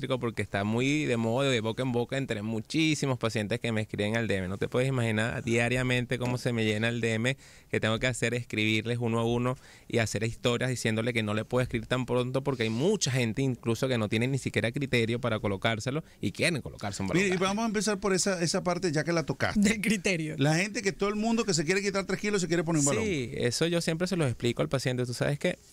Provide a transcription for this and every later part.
gástrico porque está muy de moda, de boca en boca, entre muchísimos pacientes que me escriben al DM. No te puedes imaginar diariamente cómo se me llena el DM, que tengo que hacer escribirles uno a uno y hacer historias diciéndole que no le puedo escribir tan pronto porque hay mucha gente incluso que no tiene ni siquiera criterio para colocárselo y quieren colocarse un balón Mire, y gástrico. vamos a empezar por esa parte ya que la tocaste. Del criterio. La gente, que todo el mundo que se quiere quitar 3 kilos se quiere poner un balón. Sí, eso yo siempre se los explico al paciente. Tú sabes que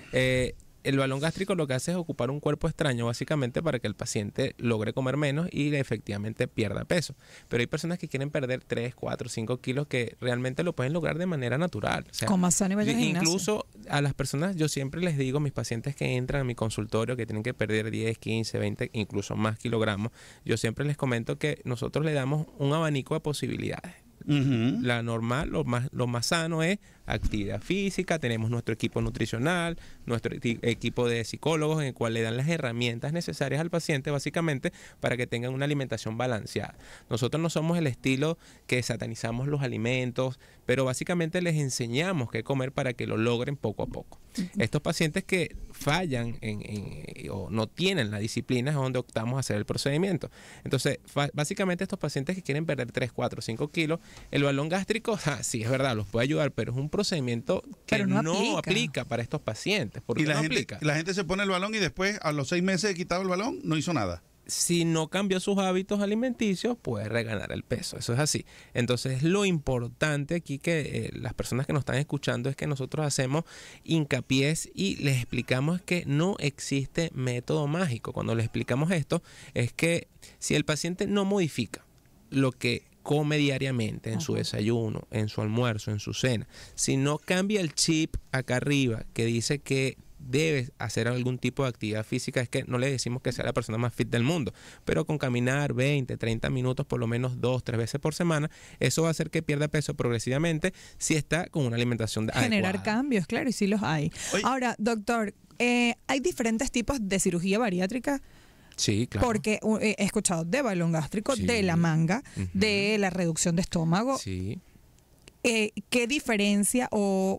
el balón gástrico lo que hace es ocupar un cuerpo extraño básicamente para que el paciente logre comer menos y efectivamente pierda peso. Pero hay personas que quieren perder 3, 4, 5 kilos que realmente lo pueden lograr de manera natural. O sea, Con más sano y vaya al gimnasio. incluso a las personas, yo siempre les digo, mis pacientes que entran a mi consultorio que tienen que perder 10, 15, 20, incluso más kilogramos, yo siempre les comento que nosotros le damos un abanico de posibilidades. Ujú. La normal, lo más sano es actividad física, tenemos nuestro equipo nutricional, nuestro equipo de psicólogos en el cual le dan las herramientas necesarias al paciente básicamente para que tengan una alimentación balanceada. Nosotros no somos el estilo que satanizamos los alimentos, pero básicamente les enseñamos qué comer para que lo logren poco a poco. Estos pacientes que fallan o no tienen la disciplina es donde optamos a hacer el procedimiento. Entonces, básicamente estos pacientes que quieren perder 3, 4, 5 kilos, el balón gástrico, sí, es verdad, los puede ayudar, pero es un procedimiento que Pero no no aplica. aplica para estos pacientes. ¿Por Y qué la no gente, aplica? la gente se pone el balón y después, a los 6 meses de quitado el balón, no hizo nada. Si no cambió sus hábitos alimenticios, puede reganar el peso. Eso es así. Entonces, lo importante aquí que las personas que nos están escuchando es que nosotros hacemos hincapié y les explicamos que no existe método mágico. Cuando les explicamos esto, es que si el paciente no modifica lo que come diariamente en su desayuno, en su almuerzo, en su cena, si no cambia el chip acá arriba que dice que debe hacer algún tipo de actividad física, es que no le decimos que sea la persona más fit del mundo, pero con caminar 20, 30 minutos por lo menos 2, 3 veces por semana, eso va a hacer que pierda peso progresivamente si está con una alimentación Generar adecuada. cambios, claro, y sí los hay. Oye. Ahora, doctor, ¿hay diferentes tipos de cirugía bariátrica? Sí, claro. Porque he escuchado de balón gástrico, Sí. de la manga, Ujú. de la reducción de estómago. Sí. ¿Qué diferencia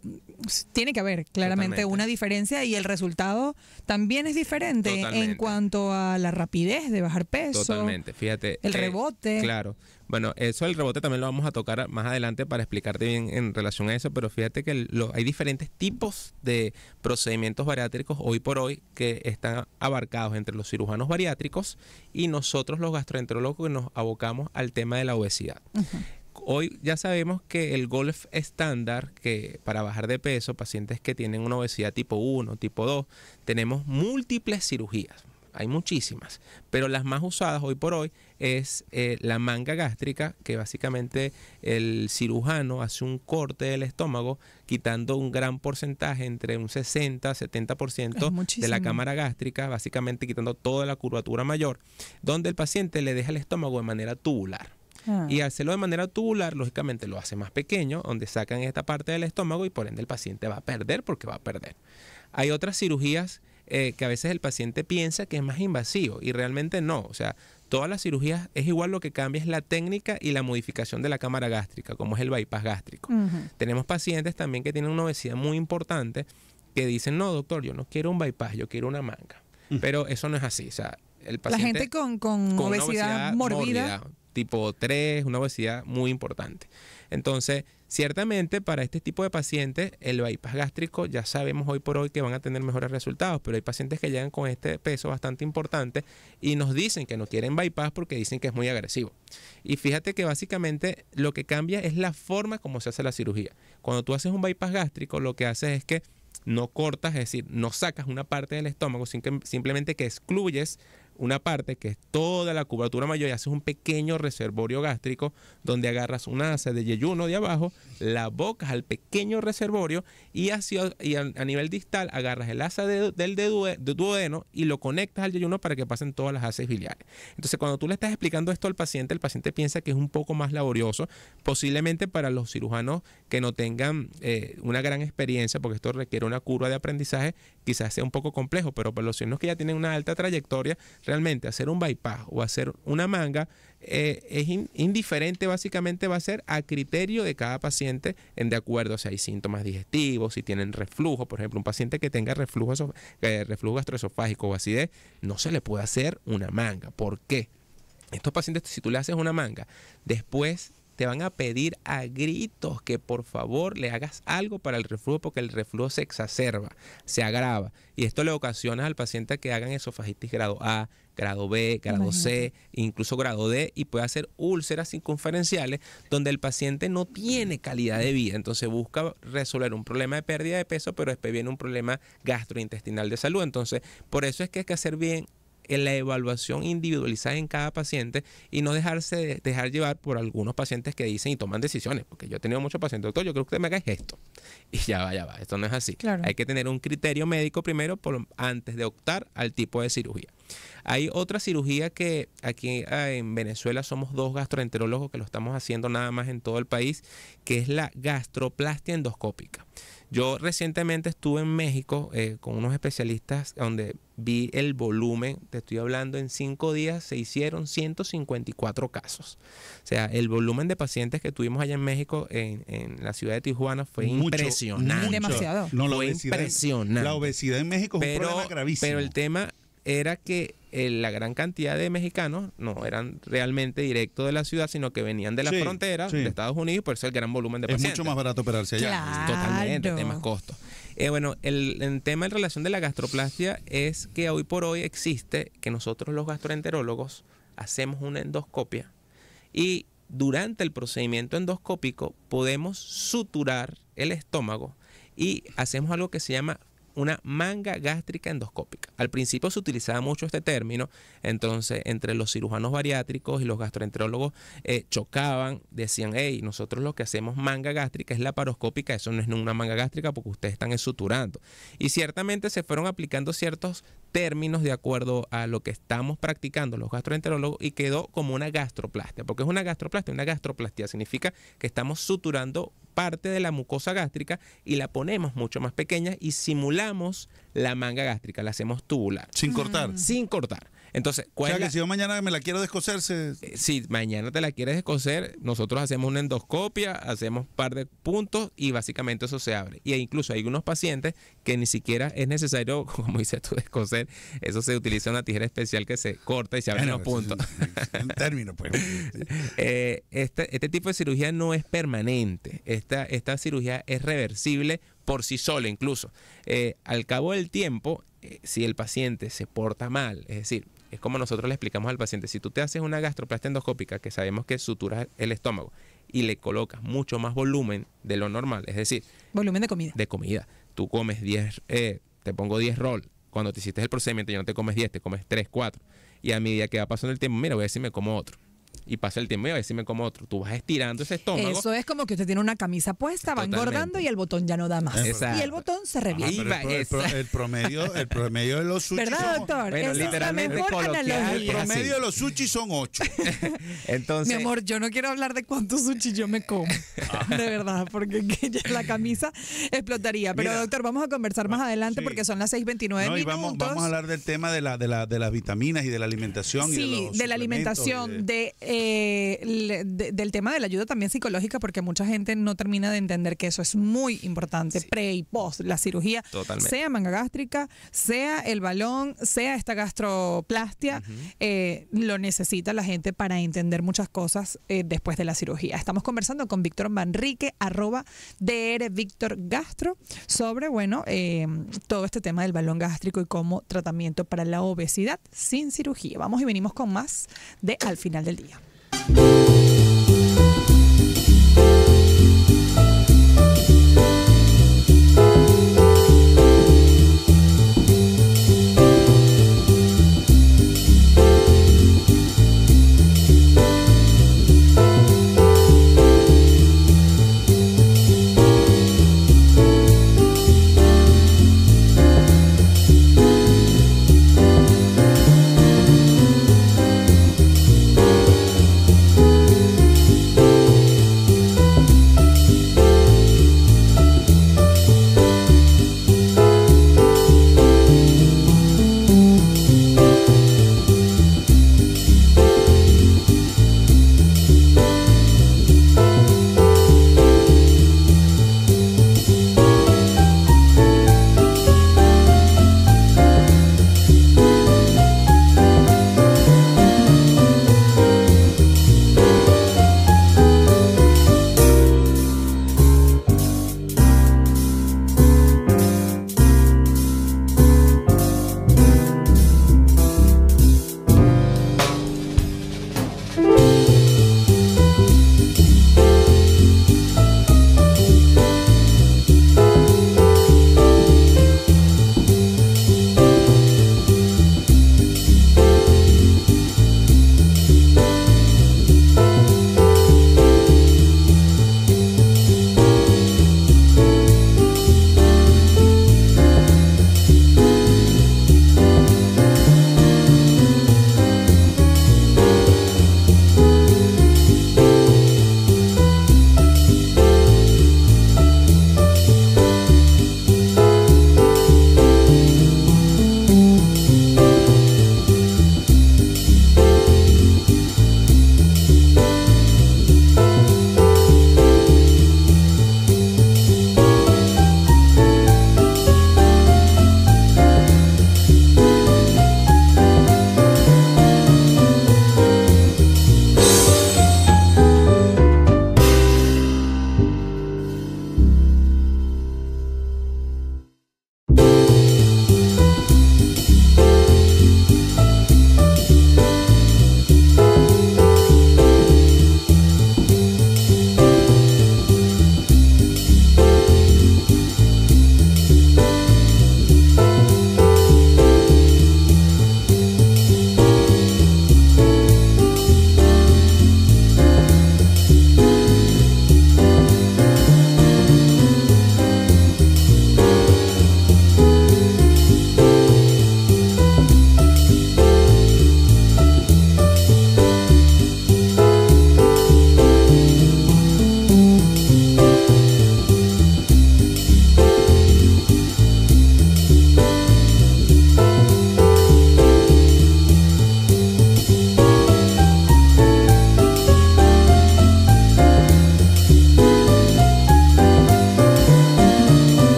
tiene que haber claramente Totalmente. una diferencia y el resultado también es diferente Totalmente. en cuanto a la rapidez de bajar peso? Totalmente, fíjate. El rebote. Claro. Bueno, eso del rebote también lo vamos a tocar más adelante para explicarte bien en relación a eso, pero fíjate que hay diferentes tipos de procedimientos bariátricos hoy por hoy que están abarcados entre los cirujanos bariátricos y nosotros los gastroenterólogos que nos abocamos al tema de la obesidad. Hoy ya sabemos que el golf estándar, que para bajar de peso, pacientes que tienen una obesidad tipo 1, tipo 2, tenemos múltiples cirugías. Hay muchísimas, pero las más usadas hoy por hoy es la manga gástrica, que básicamente el cirujano hace un corte del estómago quitando un gran porcentaje, entre un 60-70% de la cámara gástrica, básicamente quitando toda la curvatura mayor, donde el paciente le deja el estómago de manera tubular. Y al hacerlo de manera tubular, lógicamente lo hace más pequeño, donde sacan esta parte del estómago y por ende el paciente va a perder porque va a perder. Hay otras cirugías que a veces el paciente piensa que es más invasivo y realmente no. O sea, todas las cirugías es igual, lo que cambia es la técnica y la modificación de la cámara gástrica, como es el bypass gástrico. Tenemos pacientes también que tienen una obesidad muy importante que dicen, no, doctor, yo no quiero un bypass, yo quiero una manga. Pero eso no es así. O sea, el paciente la gente con obesidad mórbida, tipo 3, una obesidad muy importante. Entonces, ciertamente para este tipo de pacientes, el bypass gástrico ya sabemos hoy por hoy que van a tener mejores resultados, pero hay pacientes que llegan con este peso bastante importante y nos dicen que no quieren bypass porque dicen que es muy agresivo. Y fíjate que básicamente lo que cambia es la forma como se hace la cirugía. Cuando tú haces un bypass gástrico, lo que haces es que no cortas, es decir, no sacas una parte del estómago, simplemente que excluyes una parte que es toda la curvatura mayor y haces un pequeño reservorio gástrico donde agarras una asa de yeyuno de abajo, la bocas al pequeño reservorio y a nivel distal agarras el asa del duodeno y lo conectas al yeyuno para que pasen todas las asas biliares. Entonces, cuando tú le estás explicando esto al paciente, el paciente piensa que es un poco más laborioso, posiblemente para los cirujanos que no tengan una gran experiencia, porque esto requiere una curva de aprendizaje, quizás sea un poco complejo, pero para los cirujanos que ya tienen una alta trayectoria, realmente hacer un bypass o hacer una manga es indiferente, básicamente va a ser a criterio de cada paciente, de acuerdo a si hay síntomas digestivos, si tienen reflujo. Por ejemplo, un paciente que tenga reflujo gastroesofágico o acidez, no se le puede hacer una manga. ¿Por qué? Estos pacientes, si tú le haces una manga, después te van a pedir a gritos que por favor le hagas algo para el reflujo, porque el reflujo se exacerba, se agrava. Y esto le ocasiona al paciente a que hagan esofagitis grado A, grado B, grado C, incluso grado D, y puede hacer úlceras circunferenciales donde el paciente no tiene calidad de vida. Entonces busca resolver un problema de pérdida de peso, pero después viene un problema gastrointestinal de salud. Entonces, por eso es que hay que hacer bien en la evaluación individualizada en cada paciente y no dejar llevar por algunos pacientes que dicen y toman decisiones, porque yo he tenido muchos pacientes, doctor, yo creo que usted me haga esto, y ya va, esto no es así. Claro. Hay que tener un criterio médico primero antes de optar al tipo de cirugía. Hay otra cirugía que aquí en Venezuela somos 2 gastroenterólogos que lo estamos haciendo nada más en todo el país, que es la gastroplastia endoscópica. Yo recientemente estuve en México con unos especialistas donde vi el volumen, te estoy hablando, en 5 días se hicieron 154 casos. O sea, el volumen de pacientes que tuvimos allá en México, en la ciudad de Tijuana, fue impresionante. Demasiado. No, fue impresionante. La obesidad en México es un problema gravísimo. Pero el tema era que la gran cantidad de mexicanos no eran realmente directos de la ciudad, sino que venían de la frontera de Estados Unidos, y por eso el gran volumen de pacientes. Es mucho más barato operarse allá. Claro. Totalmente, temas costos. El tema en relación de la gastroplastia es que hoy por hoy existe que nosotros los gastroenterólogos hacemos una endoscopia y durante el procedimiento endoscópico podemos suturar el estómago y hacemos algo que se llama una manga gástrica endoscópica. Al principio se utilizaba mucho este término, entonces entre los cirujanos bariátricos y los gastroenterólogos chocaban, decían, hey, nosotros lo que hacemos manga gástrica es laparoscópica, eso no es una manga gástrica porque ustedes están suturando. Y ciertamente se fueron aplicando ciertos términos de acuerdo a lo que estamos practicando los gastroenterólogos y quedó como una gastroplastia. ¿Porque es una gastroplastia? Una gastroplastia significa que estamos suturando parte de la mucosa gástrica y la ponemos mucho más pequeña y simulamos la manga gástrica, la hacemos tubular. Sin cortar. Sin cortar. Entonces, o sea, que si yo mañana me la quiero descoser, si mañana te la quieres descoser, nosotros hacemos una endoscopia, hacemos un par de puntos y básicamente eso se abre. Y incluso hay unos pacientes que ni siquiera es necesario, como dices tú, descoser. Eso se utiliza una tijera especial que se corta y se abren los puntos. En términos, pues. Este tipo de cirugía no es permanente. Esta cirugía es reversible por sí sola incluso. Al cabo del tiempo, si el paciente se porta mal, es decir, es como nosotros le explicamos al paciente, si tú te haces una gastroplastia endoscópica, que sabemos que suturas el estómago y le colocas mucho más volumen de lo normal, es decir, volumen de comida. De comida. Tú comes 10, te pongo 10 roll. Cuando te hiciste el procedimiento ya no te comes 10, te comes 3, 4. Y a medida que va pasando el tiempo, mira, voy a ver si me como otro. Y pasa el tiempo y a ver si me como otro. Tú vas estirando ese estómago. Eso es como que usted tiene una camisa puesta, va engordando y el botón ya no da más. Exacto. Y el botón se revienta. El promedio de los sushi. ¿Verdad, doctor? Bueno, esa literalmente es la mejor analogía. El promedio de los sushi son 8. Entonces, mi amor, yo no quiero hablar de cuántos sushi yo me como. De verdad, porque ya la camisa explotaría. Pero, mira, doctor, vamos a conversar más adelante porque son las 6:29 minutos. Y vamos a hablar del tema de las vitaminas y de la alimentación. Sí, y de, los de la alimentación, del tema de la ayuda también psicológica, porque mucha gente no termina de entender que eso es muy importante, pre y post la cirugía. Totalmente. Sea manga gástrica, sea el balón, sea esta gastroplastia, lo necesita la gente para entender muchas cosas después de la cirugía. Estamos conversando con Víctor Manrique, @drvictorgastro, sobre, todo este tema del balón gástrico y como tratamiento para la obesidad sin cirugía. Vamos y venimos con más de Al Final del Día.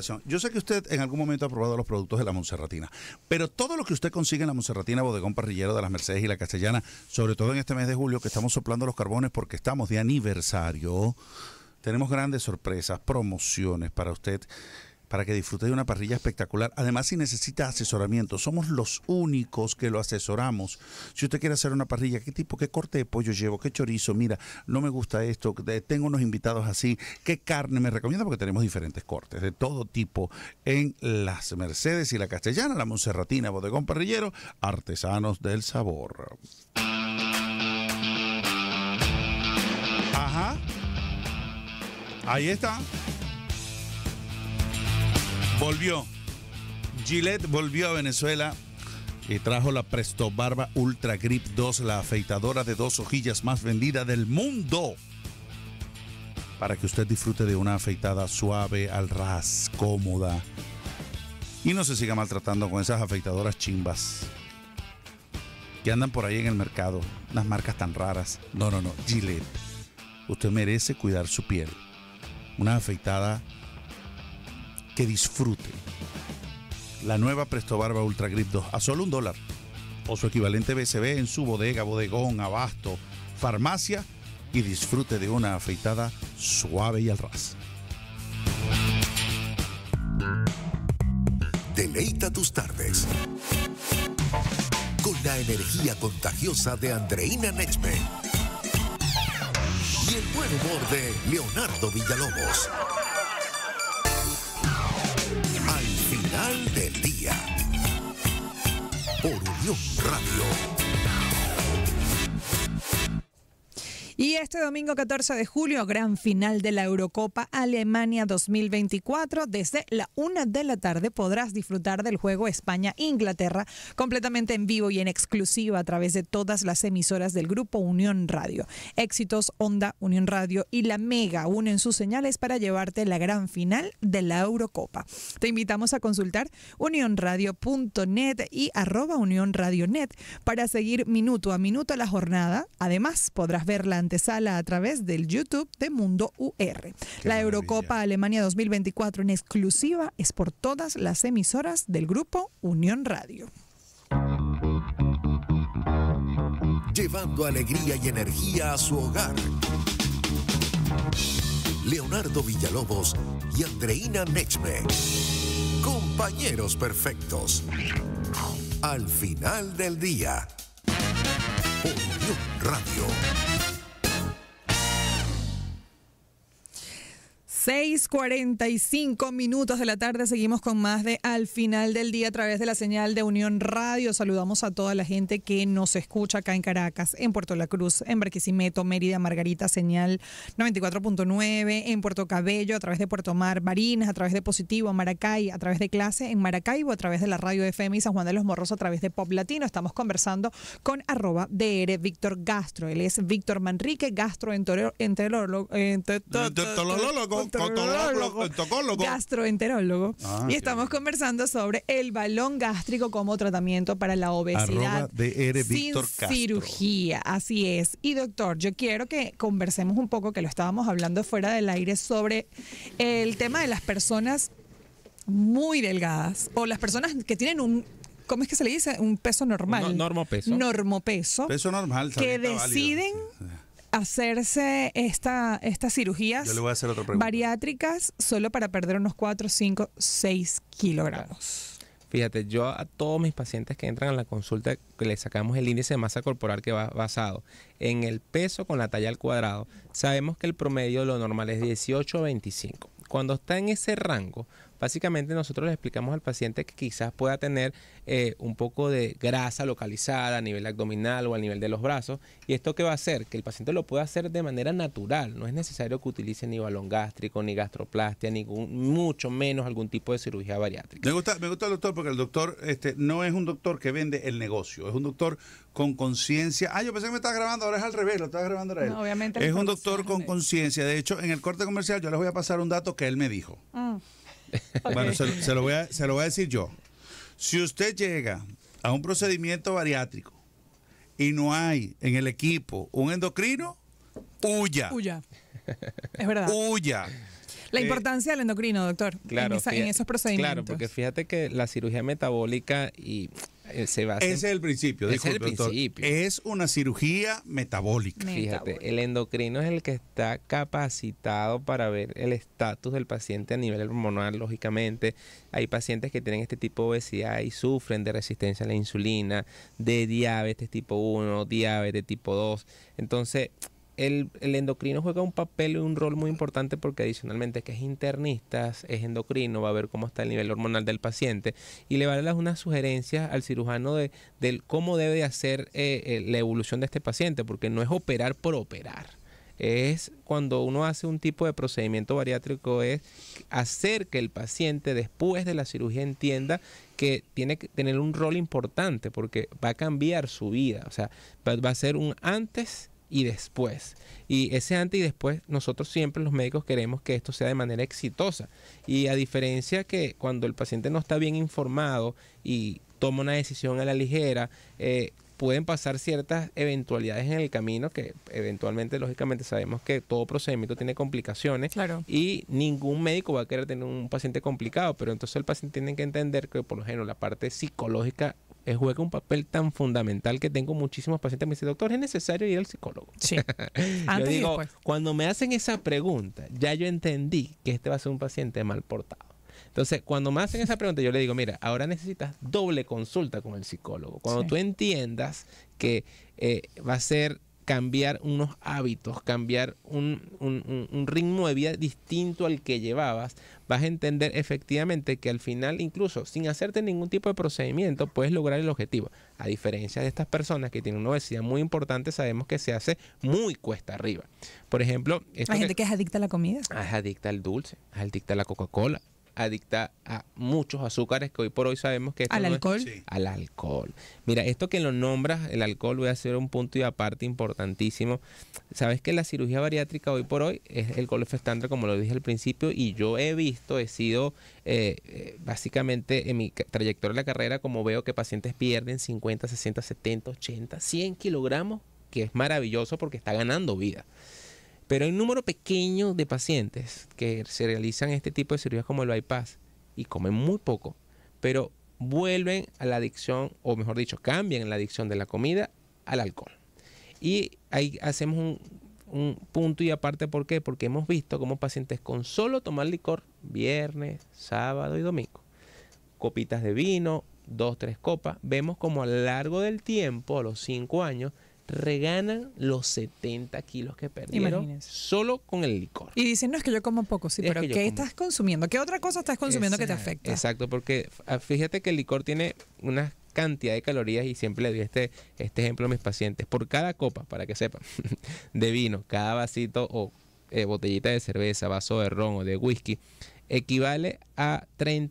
recomendación. Yo sé que usted en algún momento ha probado los productos de la Monserratina, pero todo lo que usted consigue en la Monserratina, bodegón parrillero de las Mercedes y la Castellana, sobre todo en este mes de julio que estamos soplando los carbones porque estamos de aniversario, tenemos grandes sorpresas, promociones para usted, para que disfrute de una parrilla espectacular. Además, si necesita asesoramiento, somos los únicos que lo asesoramos. Si usted quiere hacer una parrilla, ¿qué tipo, qué corte de pollo llevo? ¿Qué chorizo? Mira, no me gusta esto, tengo unos invitados así. ¿Qué carne me recomienda? Porque tenemos diferentes cortes de todo tipo en las Mercedes y la Castellana, la Monserratina, bodegón parrillero, artesanos del sabor. Ajá. Ahí está. Volvió. Gillette volvió a Venezuela y trajo la Presto Barba Ultra Grip 2, la afeitadora de 2 hojillas más vendida del mundo, para que usted disfrute de una afeitada suave, al ras, cómoda, y no se siga maltratando con esas afeitadoras chimbas que andan por ahí en el mercado, unas marcas tan raras. No, Gillette. Usted merece cuidar su piel. Una afeitada que disfrute. La nueva Presto Barba Ultra Grip 2 a solo $1 o su equivalente BCB en su bodega, bodegón, abasto, farmacia, y disfrute de una afeitada suave y al ras. Deleita tus tardes con la energía contagiosa de Andreina Nechme y el buen humor de Leonardo Villalobos. Al final del día, por Unión Radio. Y este domingo 14 de julio, gran final de la Eurocopa Alemania 2024. Desde la 1 de la tarde podrás disfrutar del juego España-Inglaterra completamente en vivo y en exclusiva a través de todas las emisoras del Grupo Unión Radio. Éxitos, Onda, Unión Radio y La Mega unen sus señales para llevarte la gran final de la Eurocopa. Te invitamos a consultar unionradio.net y @unionradionet para seguir minuto a minuto la jornada. Además, podrás ver la antesala a través del YouTube de Mundo UR. La Eurocopa Alemania 2024 en exclusiva es por todas las emisoras del Grupo Unión Radio. Llevando alegría y energía a su hogar. Leonardo Villalobos y Andreina Nechme. Compañeros perfectos. Al final del día. Por Unión Radio. 6:45 de la tarde, seguimos con más de Al Final del Día a través de la señal de Unión Radio. Saludamos a toda la gente que nos escucha acá en Caracas, en Puerto La Cruz, en Barquisimeto, Mérida, Margarita, señal 94.9, en Puerto Cabello, a través de Puerto Mar, Barinas, a través de Positivo, Maracay, a través de Clase, en Maracaibo, a través de la Radio FM y San Juan de los Morros, a través de Pop Latino. Estamos conversando con @DR Víctor Gastro. Él es Víctor Manrique, gastroenterólogo, gastroenterólogo. Y estamos conversando sobre el balón gástrico como tratamiento para la obesidad @DR sin Víctor Castro. cirugía. Así es. Y doctor, yo quiero que conversemos un poco, que lo estábamos hablando fuera del aire, sobre el tema de las personas muy delgadas o las personas que tienen un, ¿cómo es que se le dice? Un peso normal. Normopeso. Normopeso. Peso normal. Que está válido. deciden hacerse estas cirugías Yo le voy a hacer otra pregunta. bariátricas solo para perder unos 4, 5, 6 kilogramos. Fíjate, yo a todos mis pacientes que entran a la consulta, que les sacamos el índice de masa corporal que va basado en el peso con la talla al cuadrado, sabemos que el promedio, lo normal es 18 a 25. Cuando está en ese rango, básicamente nosotros le explicamos al paciente que quizás pueda tener un poco de grasa localizada a nivel abdominal o a nivel de los brazos. ¿Y esto qué va a hacer? Que el paciente lo pueda hacer de manera natural. No es necesario que utilice ni balón gástrico, ni gastroplastia, ni mucho menos algún tipo de cirugía bariátrica. Me gusta el doctor porque el doctor no es un doctor que vende el negocio, es un doctor con conciencia. Yo pensé que me estabas grabando, ahora es al revés, lo estaba grabando ahora él. No, obviamente es la un doctor con producción, conciencia. De hecho, en el corte comercial yo les voy a pasar un dato que él me dijo. Okay. Bueno, se lo voy a decir yo. Si usted llega a un procedimiento bariátrico y no hay en el equipo un endocrino, huya. Huya. Es verdad. Huya. La importancia del endocrino, doctor, Claro, en esos procedimientos. Claro, porque fíjate que la cirugía metabólica y se basa Ese es el principio. Ese es el disculpe, doctor. principio. Es una cirugía metabólica. Fíjate, el endocrino es el que está capacitado para ver el estatus del paciente a nivel hormonal, lógicamente. Hay pacientes que tienen este tipo de obesidad y sufren de resistencia a la insulina, de diabetes tipo 1, diabetes tipo 2. Entonces, el endocrino juega un papel y un rol muy importante porque adicionalmente que es internista, es endocrino, va a ver cómo está el nivel hormonal del paciente y le va a dar unas sugerencias al cirujano de cómo debe hacer la evolución de este paciente, porque no es operar por operar. Es cuando uno hace un tipo de procedimiento bariátrico, es hacer que el paciente después de la cirugía entienda que tiene que tener un rol importante porque va a cambiar su vida. O sea, va a ser un antes y después. Y ese antes y después, nosotros siempre los médicos queremos que esto sea de manera exitosa. Y a diferencia que cuando el paciente no está bien informado y toma una decisión a la ligera, pueden pasar ciertas eventualidades en el camino que eventualmente, lógicamente, sabemos que todo procedimiento tiene complicaciones. Claro. Y ningún médico va a querer tener un paciente complicado, pero entonces el paciente tiene que entender que, por ejemplo, la parte psicológica juega un papel tan fundamental que tengo muchísimos pacientes que me dicen, doctor, ¿es necesario ir al psicólogo? Sí. Yo Antes y digo, después. cuando me hacen esa pregunta, ya yo entendí que este va a ser un paciente mal portado. Entonces, cuando me hacen esa pregunta, yo le digo, mira, ahora necesitas doble consulta con el psicólogo. Cuando Sí. tú entiendas que va a ser cambiar unos hábitos, cambiar un ritmo de vida distinto al que llevabas, vas a entender efectivamente que al final, incluso sin hacerte ningún tipo de procedimiento, puedes lograr el objetivo. A diferencia de estas personas que tienen una obesidad muy importante, sabemos que se hace muy cuesta arriba. Por ejemplo, esto Hay gente que es adicta a la comida. es adicta al dulce, es adicta a la Coca-Cola, adicta a muchos azúcares que hoy por hoy sabemos que esto ¿Al no es- alcohol? Sí. al alcohol. Mira, esto que lo nombras, el alcohol, voy a hacer un punto y aparte importantísimo. Sabes que la cirugía bariátrica hoy por hoy es el golf estándar, como lo dije al principio, y yo he sido básicamente en mi trayectoria de la carrera, como veo que pacientes pierden 50, 60, 70, 80, 100 kilogramos, que es maravilloso porque está ganando vida. Pero hay un número pequeño de pacientes que se realizan este tipo de cirugías como el bypass y comen muy poco, pero vuelven a la adicción, o mejor dicho, cambian la adicción de la comida al alcohol. Y ahí hacemos un punto y aparte, ¿por qué? Porque hemos visto como pacientes con solo tomar licor viernes, sábado y domingo, copitas de vino, 2, 3 copas, vemos como a lo largo del tiempo, a los 5 años, reganan los 70 kilos que perdieron Imagínese. solo con el licor. Y dicen, no, es que yo como poco, sí, Es pero que yo ¿qué como- estás consumiendo? ¿Qué otra cosa estás consumiendo que te afecta? Exacto, porque fíjate que el licor tiene una cantidad de calorías y siempre le doy este ejemplo a mis pacientes. Por cada copa, para que sepan, de vino, cada vasito o botellita de cerveza, vaso de ron o de whisky, equivale a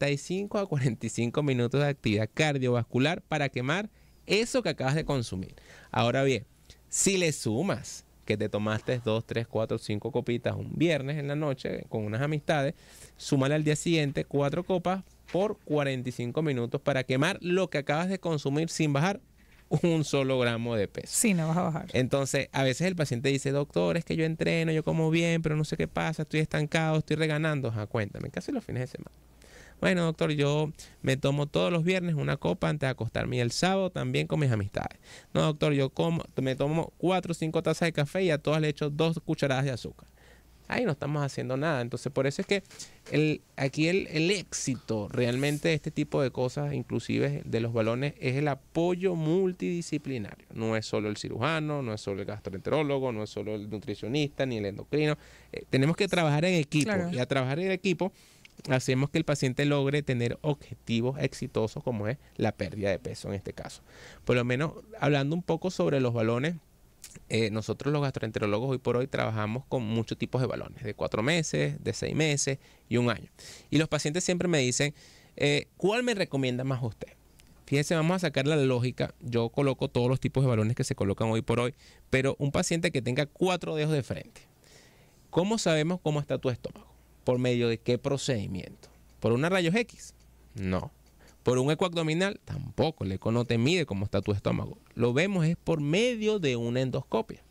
35 a 45 minutos de actividad cardiovascular para quemar eso que acabas de consumir. Ahora bien, si le sumas que te tomaste 2, 3, 4, 5 copitas un viernes en la noche con unas amistades, súmale al día siguiente 4 copas por 45 minutos para quemar lo que acabas de consumir sin bajar un solo gramo de peso. Sí, no vas a bajar. Entonces, a veces el paciente dice, doctor, es que yo entreno, yo como bien, pero no sé qué pasa, estoy estancado, estoy reganando. Ajá, cuéntame, ¿qué haces los fines de semana? Bueno, doctor, yo me tomo todos los viernes una copa antes de acostarme y el sábado también con mis amistades. No, doctor, me tomo 4 o 5 tazas de café y a todas le echo 2 cucharadas de azúcar. Ahí no estamos haciendo nada. Entonces, por eso es que aquí el éxito realmente de este tipo de cosas, inclusive de los balones, es el apoyo multidisciplinario. No es solo el cirujano, no es solo el gastroenterólogo, no es solo el nutricionista ni el endocrino. Tenemos que trabajar en equipo. Claro. Y a trabajar en equipo hacemos que el paciente logre tener objetivos exitosos como es la pérdida de peso en este caso. Por lo menos hablando un poco sobre los balones, nosotros los gastroenterólogos hoy por hoy trabajamos con muchos tipos de balones, de 4 meses, de 6 meses y 1 año. Y los pacientes siempre me dicen, ¿cuál me recomienda más usted? Fíjense, vamos a sacar la lógica. Yo coloco todos los tipos de balones que se colocan hoy por hoy, pero un paciente que tenga 4 dedos de frente, ¿cómo sabemos cómo está tu estómago? ¿Por medio de qué procedimiento? ¿Por una rayos X? No. ¿Por un eco abdominal? Tampoco. El eco no te mide cómo está tu estómago. Lo vemos es por medio de una endoscopia.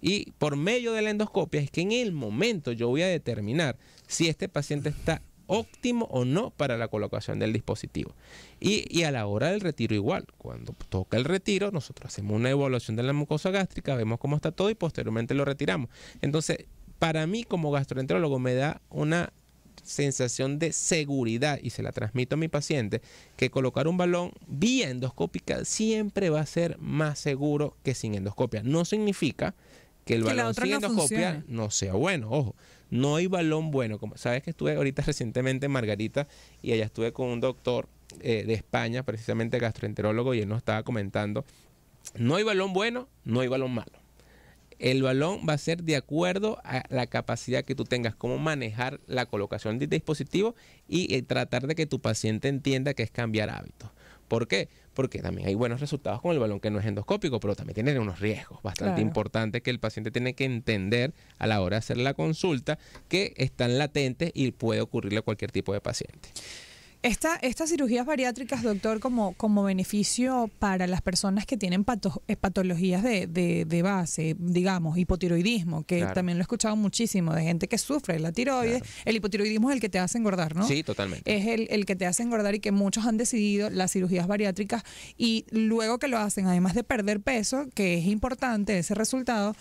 Y por medio de la endoscopia es que en el momento yo voy a determinar si este paciente está óptimo o no para la colocación del dispositivo. Y a la hora del retiro igual, cuando toca el retiro, nosotros hacemos una evaluación de la mucosa gástrica, vemos cómo está todo y posteriormente lo retiramos. Entonces, para mí como gastroenterólogo me da una sensación de seguridad y se la transmito a mi paciente que colocar un balón vía endoscópica siempre va a ser más seguro que sin endoscopia. No significa que el balón sin endoscopia no sea bueno. Ojo, no hay balón bueno. Como sabes que estuve ahorita recientemente en Margarita y allá estuve con un doctor de España, precisamente gastroenterólogo, y él nos estaba comentando, no hay balón bueno, no hay balón malo. El balón va a ser de acuerdo a la capacidad que tú tengas, cómo manejar la colocación del dispositivo y tratar de que tu paciente entienda que es cambiar hábitos. ¿Por qué? Porque también hay buenos resultados con el balón que no es endoscópico, pero también tiene unos riesgos bastante importantes que el paciente tiene que entender a la hora de hacer la consulta, que están latentes y puede ocurrirle a cualquier tipo de paciente. Estas cirugías bariátricas, doctor, como beneficio para las personas que tienen patologías de base, digamos, hipotiroidismo, que también lo he escuchado muchísimo, de gente que sufre la tiroides. El hipotiroidismo es el que te hace engordar, ¿no? Sí, totalmente. Es el que te hace engordar y que muchos han decidido las cirugías bariátricas y luego que lo hacen, además de perder peso, que es importante ese resultado,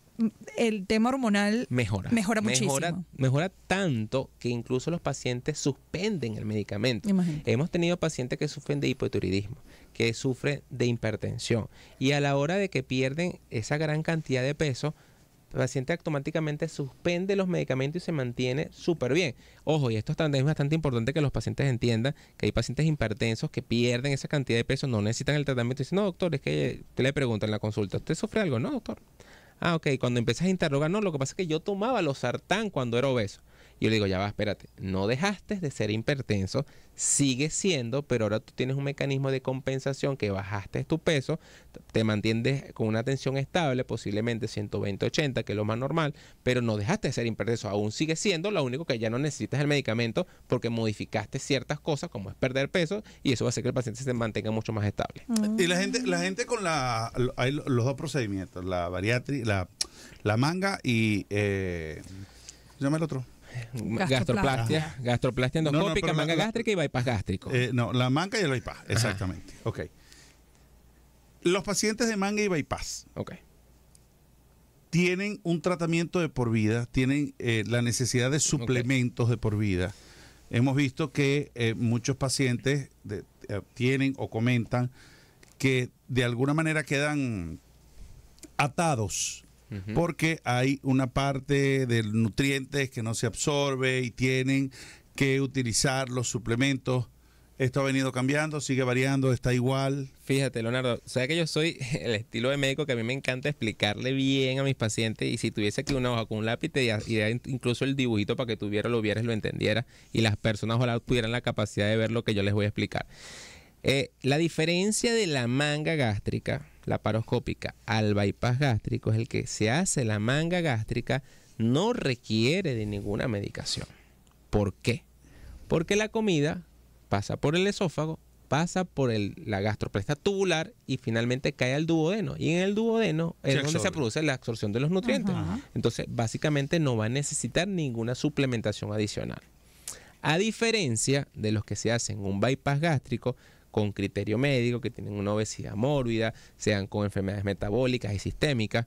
el tema hormonal mejora muchísimo. Mejora tanto que incluso los pacientes suspenden el medicamento. Imagínate. Hemos tenido pacientes que sufren de hipotiroidismo, que sufren de hipertensión. Y a la hora de que pierden esa gran cantidad de peso, el paciente automáticamente suspende los medicamentos y se mantiene súper bien. Ojo, y esto es bastante importante que los pacientes entiendan que hay pacientes hipertensos que pierden esa cantidad de peso, no necesitan el tratamiento. Y dicen, no, doctor, es que usted le pregunta en la consulta, ¿usted sufre algo? No, doctor. Ah, ok. Cuando empiezas a interrogar, no, lo que pasa es que yo tomaba losartán cuando era obeso. Y yo le digo, ya va, espérate, no dejaste de ser hipertenso, sigues siendo, pero ahora tú tienes un mecanismo de compensación que bajaste tu peso, te mantienes con una tensión estable, posiblemente 120-80, que es lo más normal, pero no dejaste de ser hipertenso, aún sigues siendo, lo único que ya no necesitas el medicamento porque modificaste ciertas cosas como es perder peso y eso va a hacer que el paciente se mantenga mucho más estable. Y la gente con hay los dos procedimientos, la bariátrica, la manga y ¿cómo se llama el otro? Gastroplastia endoscópica, manga gástrica y bypass gástrico. No, la manga y el bypass, exactamente. Ok. Los pacientes de manga y bypass tienen un tratamiento de por vida, tienen la necesidad de suplementos de por vida. Hemos visto que muchos pacientes tienen o comentan que de alguna manera quedan atados porque hay una parte del nutrientes que no se absorbe y tienen que utilizar los suplementos. ¿Esto ha venido cambiando? ¿Sigue variando? ¿Está igual? Fíjate, Leonardo, sabes que yo soy el estilo de médico que a mí me encanta explicarle bien a mis pacientes y si tuviese aquí una hoja con un lápiz te diría incluso el dibujito para que tú lo vieras y lo entendieras y las personas ojalá tuvieran la capacidad de ver lo que yo les voy a explicar. La diferencia de la manga gástrica, la paroscópica, al bypass gástrico es el que se hace la manga gástrica no requiere de ninguna medicación. ¿Por qué? Porque la comida pasa por el esófago, pasa por la gastroplexia tubular y finalmente cae al duodeno. Y en el duodeno es donde se produce la absorción de los nutrientes. Entonces, básicamente no va a necesitar ninguna suplementación adicional. A diferencia de los que se hacen un bypass gástrico con criterio médico, que tienen una obesidad mórbida, sean con enfermedades metabólicas y sistémicas,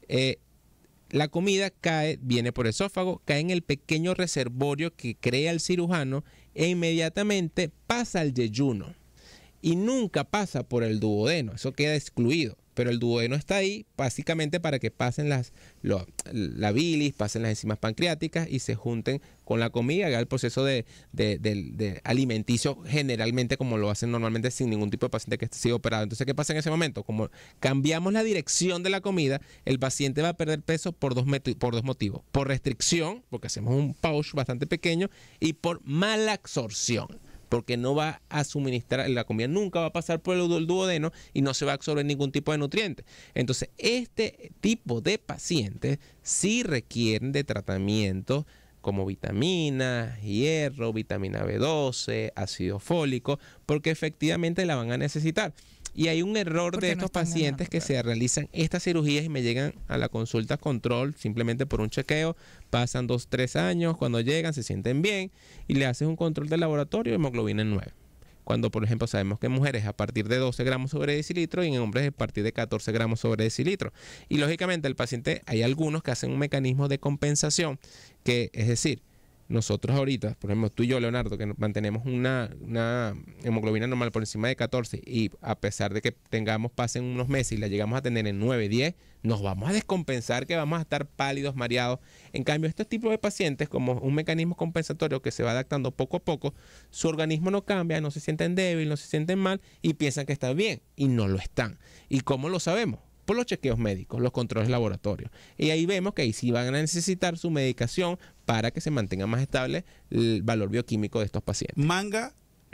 la comida viene por esófago, cae en el pequeño reservorio que crea el cirujano e inmediatamente pasa al yeyuno y nunca pasa por el duodeno, eso queda excluido, pero el duodeno está ahí básicamente para que pasen la bilis, pasen las enzimas pancreáticas y se junten con la comida, haga el proceso de alimenticio generalmente como lo hacen normalmente sin ningún tipo de paciente que esté sido operado. Entonces, ¿qué pasa en ese momento? Como cambiamos la dirección de la comida, el paciente va a perder peso por dos motivos. Por restricción, porque hacemos un pouch bastante pequeño, y por mala absorción, porque no va a suministrar, la comida nunca va a pasar por el duodeno y no se va a absorber ningún tipo de nutriente. Entonces, este tipo de pacientes sí requieren de tratamientos como vitaminas, hierro, vitamina B12, ácido fólico, porque efectivamente la van a necesitar. Y hay un error Porque de no estos están pacientes ganando, que se realizan estas cirugías y me llegan a la consulta control simplemente por un chequeo, pasan 2, 3 años, cuando llegan se sienten bien y le haces un control de laboratorio y hemoglobina en 9. Cuando, por ejemplo, sabemos que en mujeres a partir de 12 gramos sobre decilitro y en hombres a partir de 14 gramos sobre decilitro. Y lógicamente el paciente, hay algunos que hacen un mecanismo de compensación, que es decir, nosotros ahorita, por ejemplo, tú y yo, Leonardo, que mantenemos una hemoglobina normal por encima de 14 y a pesar de que pasen unos meses y la llegamos a tener en 9, 10, nos vamos a descompensar, que vamos a estar pálidos, mareados. En cambio, estos tipos de pacientes, como un mecanismo compensatorio que se va adaptando poco a poco, su organismo no cambia, no se sienten débiles, no se sienten mal y piensan que están bien y no lo están. ¿Y cómo lo sabemos? Por los chequeos médicos, los controles laboratorios. Y ahí vemos que ahí sí van a necesitar su medicación para que se mantenga más estable el valor bioquímico de estos pacientes. Manga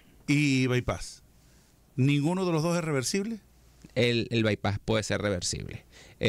y bypass. ¿Ninguno de los dos es reversible? El bypass puede ser reversible.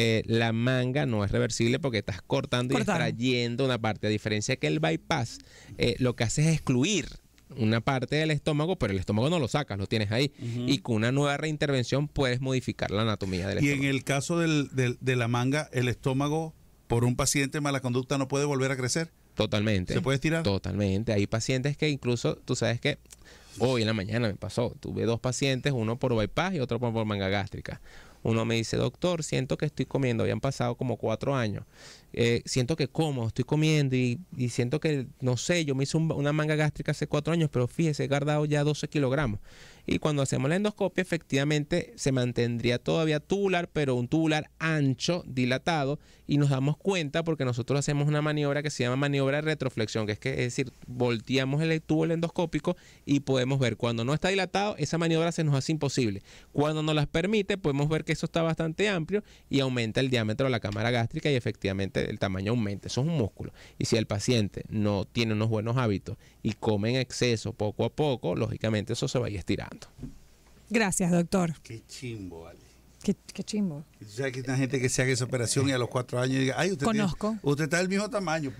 La manga no es reversible porque estás cortando y extrayendo una parte. A diferencia que el bypass lo que hace es excluir una parte del estómago, pero el estómago no lo sacas, lo tienes ahí. Y con una nueva reintervención puedes modificar la anatomía del estómago. Y en el caso de la manga, el estómago, por un paciente mala conducta, no puede volver a crecer. Totalmente. ¿Se puede estirar? Totalmente. Hay pacientes que incluso, tú sabes que hoy en la mañana me pasó, tuve 2 pacientes, uno por bypass y otro por manga gástrica. Uno me dice, doctor, siento que estoy comiendo, habían pasado como 4 años, siento que como, estoy comiendo y siento que, no sé, yo me hice una manga gástrica hace 4 años, pero fíjese, he guardado ya 12 kilogramos. Y cuando hacemos la endoscopia, efectivamente se mantendría todavía tubular, pero un tubular ancho, dilatado, y nos damos cuenta porque nosotros hacemos una maniobra que se llama maniobra de retroflexión, que es decir, volteamos el tubo endoscópico y podemos ver cuando no está dilatado, esa maniobra se nos hace imposible. Cuando nos las permite, podemos ver que eso está bastante amplio y aumenta el diámetro de la cámara gástrica y efectivamente el tamaño aumenta. Eso es un músculo. Y si el paciente no tiene unos buenos hábitos y come en exceso poco a poco, lógicamente eso se va a ir estirando. Gracias, doctor. Qué chimbo, vale. Qué chimbo. ¿Tú sabes que hay gente que se haga esa operación y a los 4 años diga, ay, usted está del mismo tamaño?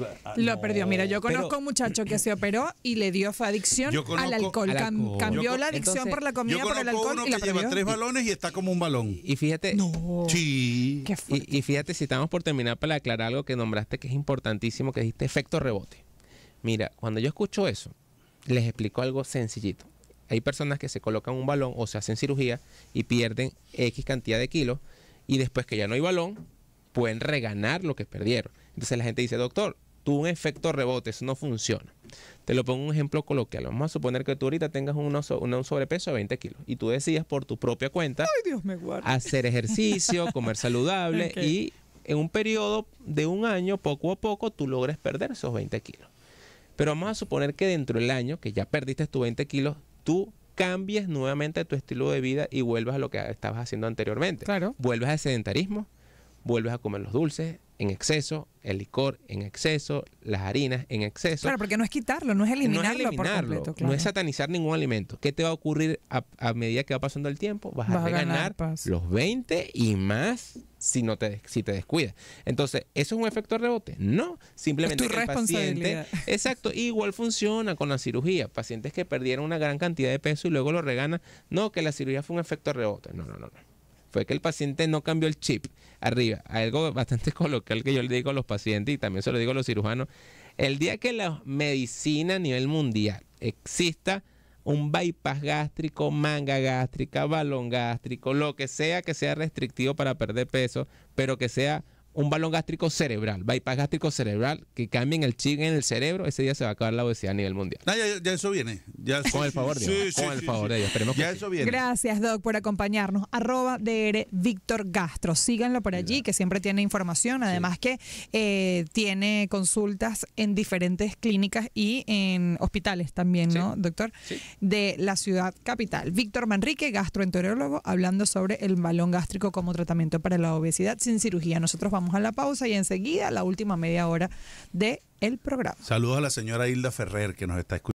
Lo perdió. Mira, yo conozco un muchacho que se operó y le dio adicción al alcohol. Cambió la adicción por la comida, por el alcohol uno y la que lleva perdió. 3 balones y está como un balón. Y fíjate, No. Sí. Qué fuerte. y fíjate, si estamos por terminar, para aclarar algo que nombraste que es importantísimo, que dijiste efecto rebote. Mira, cuando yo escucho eso, les explico algo sencillito. Hay personas que se colocan un balón o se hacen cirugía y pierden X cantidad de kilos y después que ya no hay balón, pueden reganar lo que perdieron. Entonces la gente dice, doctor, tuvo un efecto rebote, eso no funciona. Te lo pongo un ejemplo coloquial. Vamos a suponer que tú ahorita tengas un sobrepeso de 20 kilos y tú decidas por tu propia cuenta Ay, Dios me guarde. hacer ejercicio, comer saludable Ok. y en un periodo de un año, poco a poco, tú logres perder esos 20 kilos. Pero vamos a suponer que dentro del año, que ya perdiste tus 20 kilos, tú cambies nuevamente tu estilo de vida y vuelvas a lo que estabas haciendo anteriormente. Claro. Vuelves al sedentarismo, vuelves a comer los dulces en exceso, el licor en exceso, las harinas en exceso. Claro, porque no es quitarlo, no es eliminarlo, por completo. Claro. No es satanizar ningún alimento. ¿Qué te va a ocurrir a medida que va pasando el tiempo? Vas a reganar los 20 y más si te descuidas. Entonces, ¿eso es un efecto rebote? No, simplemente Es tu que el paciente, responsabilidad. exacto, igual funciona con la cirugía. Pacientes que perdieron una gran cantidad de peso y luego lo reganan, no, que la cirugía fue un efecto rebote. No. Fue que el paciente no cambió el chip arriba. Algo bastante coloquial que yo le digo a los pacientes y también se lo digo a los cirujanos. El día que la medicina a nivel mundial exista un bypass gástrico, manga gástrica, balón gástrico, lo que sea restrictivo para perder peso, pero que sea un balón gástrico cerebral, bypass gástrico cerebral, que cambien el chip en el cerebro, ese día se va a acabar la obesidad a nivel mundial. Ah, ya eso viene. Con el favor de Dios. Con el favor de Dios. Esperemos que ya sí. eso viene. Gracias, Doc, por acompañarnos. @DR Víctor Gastro. Síganlo por allí, que siempre tiene información. Además que tiene consultas en diferentes clínicas y en hospitales también, ¿no, doctor? Sí. De la ciudad capital. Víctor Manrique, gastroenterólogo, hablando sobre el balón gástrico como tratamiento para la obesidad sin cirugía. Nosotros vamos a la pausa y enseguida la última media hora del programa. Saludos a la señora Hilda Ferrer que nos está escuchando.